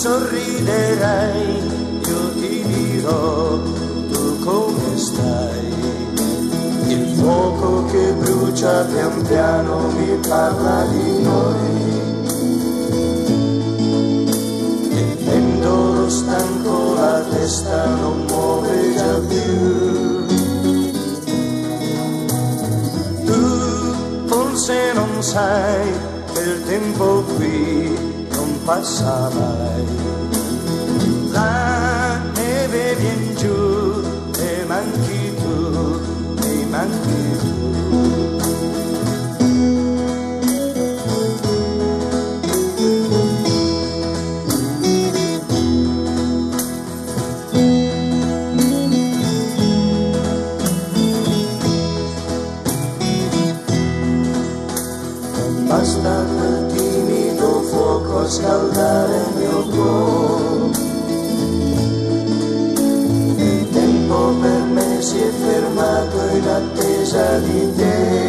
sorriderai, io ti dirò tu come stai. Il fuoco che brucia pian piano mi parla di noi. Il pendolo stanco, la testa non muove già più. Tu forse non sai che il tempo qui non passa mai. La neve vien giù e manchi tu, e manchi tu. Basta quel timido fuoco a scaldare il mio cuore. Il tempo per me si è fermato in attesa di te.